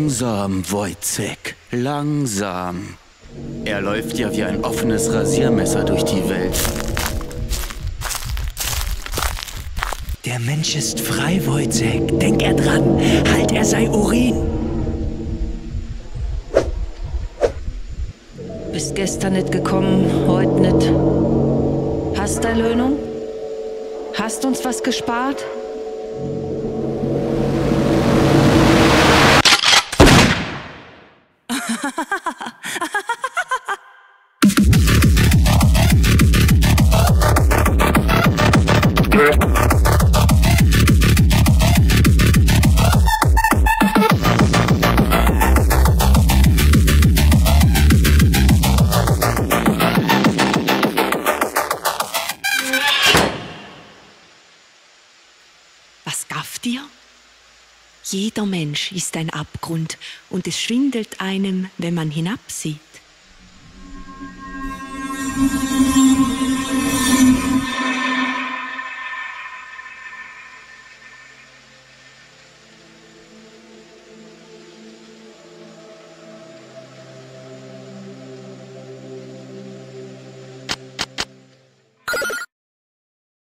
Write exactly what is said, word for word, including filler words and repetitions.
Langsam, Wojciech, langsam. Er läuft ja wie ein offenes Rasiermesser durch die Welt. Der Mensch ist frei, Wojciech. Denk er dran. Halt, er sei Urin. Bist gestern nicht gekommen, heute nicht. Hast deine Löhnung? Hast uns was gespart? Was gafft dir? Jeder Mensch ist ein Abgrund und es schwindelt einem, wenn man hinabsieht.